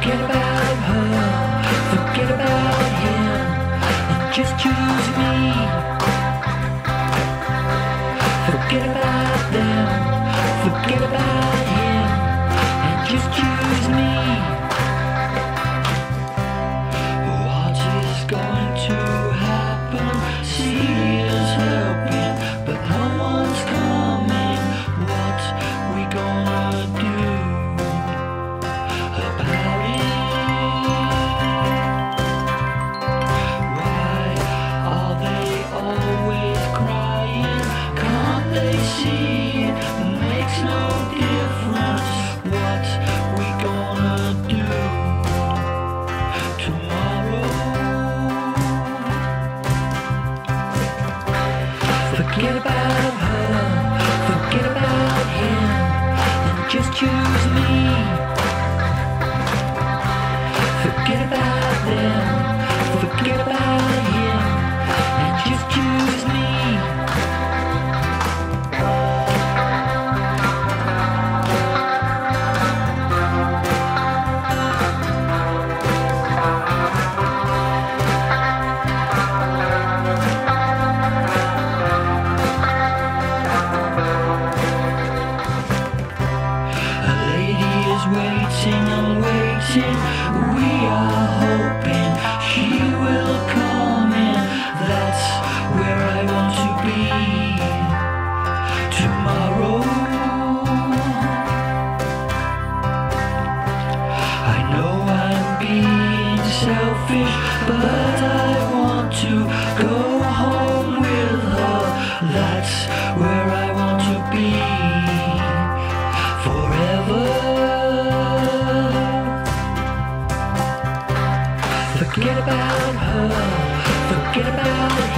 Forget about her, forget about him, and just choose me. Forget about them, forget about him, and just choose me. What is going to happen? She is helping, but no one's coming. What we gonna do about it? Why are they always crying? Can't they see it makes no difference? What we gonna do tomorrow? Forget about her, forget about him, and just choose me. Forget about them, forget about him, and just choose me. A lady is waiting and waiting. We are hoping she will come in. That's where I want to be tomorrow. I know I'm being selfish, but I want to go home with her. That's where I want to be forever. Forget about her, forget about